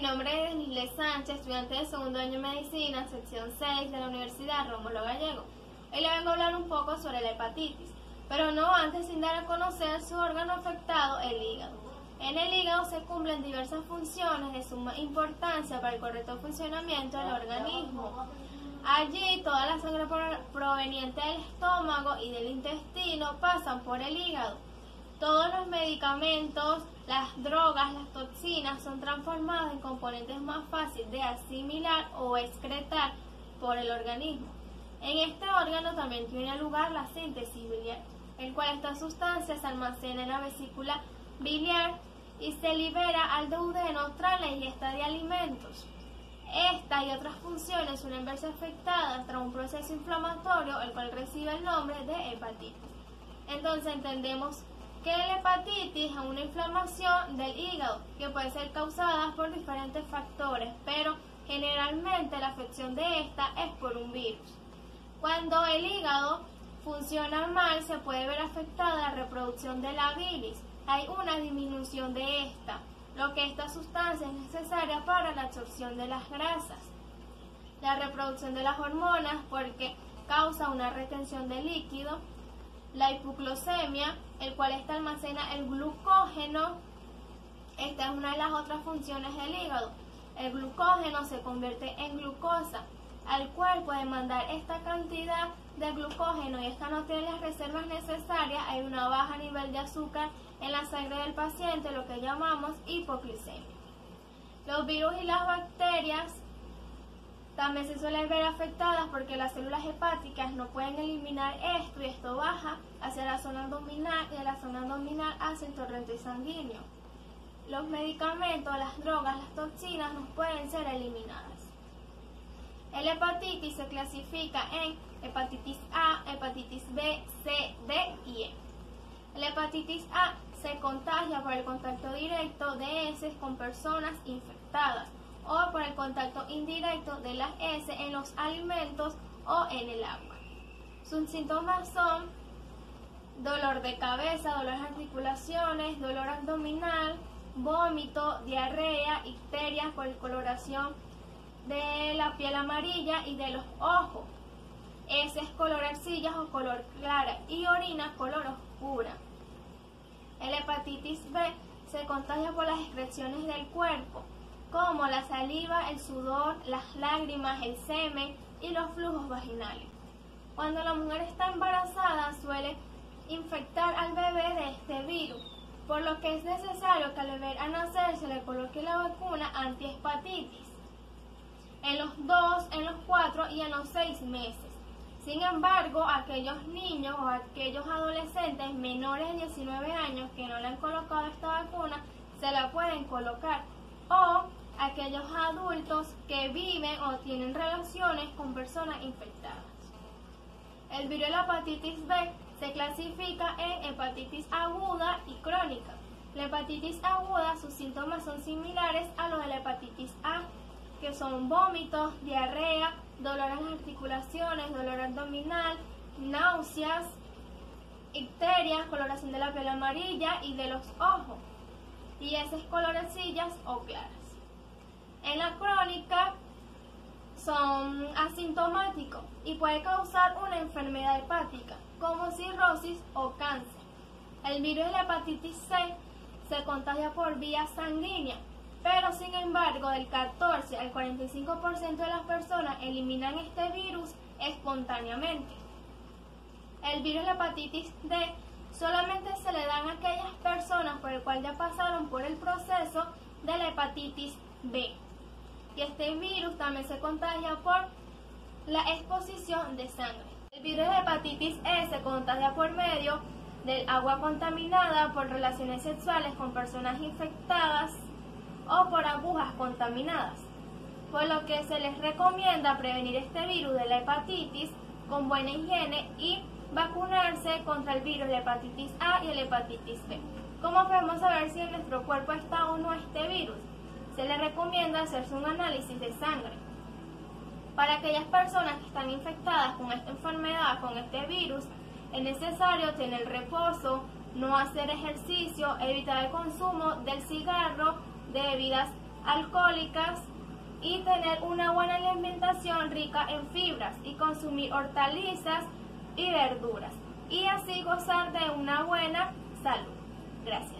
nombre es Lisle Sánchez, estudiante de segundo año de Medicina, sección 6 de la Universidad Rómulo Gallego. Hoy le vengo a hablar un poco sobre la hepatitis, pero no antes sin dar a conocer su órgano afectado, el hígado. En el hígado se cumplen diversas funciones de suma importancia para el correcto funcionamiento del organismo. Allí toda la sangre proveniente del estómago y del intestino pasan por el hígado. Todos los medicamentos, las drogas, las toxinas son transformados en componentes más fáciles de asimilar o excretar por el organismo. En este órgano también tiene lugar la síntesis biliar, el cual esta sustancia se almacena en la vesícula biliar y se libera al duodeno tras la ingesta de alimentos. Esta y otras funciones suelen verse afectadas tras un proceso inflamatorio, el cual recibe el nombre de hepatitis. Entonces entendemos que la hepatitis es una inflamación del hígado que puede ser causada por diferentes factores, pero generalmente la afección de esta es por un virus. Cuando el hígado funciona mal, se puede ver afectada la reproducción de la bilis. Hay una disminución de esta, lo que esta sustancia es necesaria para la absorción de las grasas. La reproducción de las hormonas, porque causa una retención de líquido. La hipoglucemia, el cual esta almacena el glucógeno. Esta es una de las otras funciones del hígado. El glucógeno se convierte en glucosa, al cual puede mandar esta cantidad de glucógeno y esta no tiene las reservas necesarias. Hay una baja nivel de azúcar en la sangre del paciente, lo que llamamos hipoglucemia. Los virus y las bacterias también se suelen ver afectadas porque las células hepáticas no pueden eliminar esto y esto baja hacia la zona abdominal y de la zona abdominal hacia el torrente sanguíneo. Los medicamentos, las drogas, las toxinas no pueden ser eliminadas. El hepatitis se clasifica en hepatitis A, hepatitis B, C, D y E. La hepatitis A se contagia por el contacto directo de heces con personas infectadas o por el contacto indirecto de las heces en los alimentos o en el agua. Sus síntomas son dolor de cabeza, dolor en articulaciones, dolor abdominal, vómito, diarrea, icterias por coloración de la piel amarilla y de los ojos, heces color arcillas o color clara y orina color oscura. El hepatitis B se contagia por las excreciones del cuerpo, como la saliva, el sudor, las lágrimas, el semen y los flujos vaginales. Cuando la mujer está embarazada suele infectar al bebé de este virus, por lo que es necesario que al bebé al nacer se le coloque la vacuna antihepatitis en los 2, en los 4 y en los 6 meses. Sin embargo, aquellos niños o aquellos adolescentes menores de 19 años que no le han colocado esta vacuna, se la pueden colocar, o aquellos adultos que viven o tienen relaciones con personas infectadas. El virus de la hepatitis B se clasifica en hepatitis aguda y crónica. La hepatitis aguda, sus síntomas son similares a los de la hepatitis A, que son vómitos, diarrea, dolor en las articulaciones, dolor abdominal, náuseas, icterias, coloración de la piel amarilla y de los ojos, y heces colorecillas o claras. En la crónica son asintomáticos y puede causar una enfermedad hepática, como cirrosis o cáncer. El virus de la hepatitis C se contagia por vía sanguínea, pero sin embargo del 14 al 45% de las personas eliminan este virus espontáneamente. El virus de la hepatitis D solamente se le dan a aquellas personas por el cual ya pasaron por el proceso de la hepatitis B. Y este virus también se contagia por la exposición de sangre. El virus de la hepatitis E se contagia por medio del agua contaminada, por relaciones sexuales con personas infectadas o por agujas contaminadas, por lo que se les recomienda prevenir este virus de la hepatitis con buena higiene y vacunarse contra el virus de la hepatitis A y la hepatitis B. ¿Cómo podemos saber si en nuestro cuerpo está o no este virus? Se les recomienda hacerse un análisis de sangre. Para aquellas personas que están infectadas con esta enfermedad, con este virus, es necesario tener reposo, no hacer ejercicio, evitar el consumo del cigarro, de bebidas alcohólicas y tener una buena alimentación rica en fibras y consumir hortalizas y verduras y así gozar de una buena salud. Gracias.